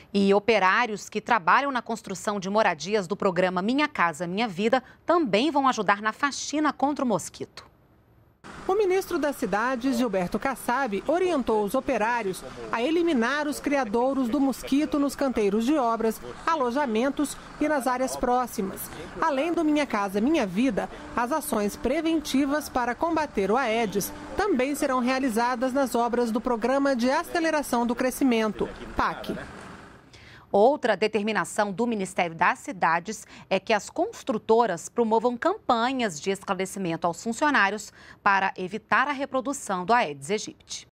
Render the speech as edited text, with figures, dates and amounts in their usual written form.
E operários que trabalham na construção de moradias do programa Minha Casa Minha Vida também vão ajudar na faxina contra o mosquito. O ministro das Cidades, Gilberto Kassab, orientou os operários a eliminar os criadouros do mosquito nos canteiros de obras, alojamentos e nas áreas próximas. Além do Minha Casa Minha Vida, as ações preventivas para combater o Aedes também serão realizadas nas obras do Programa de Aceleração do Crescimento, PAC. Outra determinação do Ministério das Cidades é que as construtoras promovam campanhas de esclarecimento aos funcionários para evitar a reprodução do Aedes aegypti.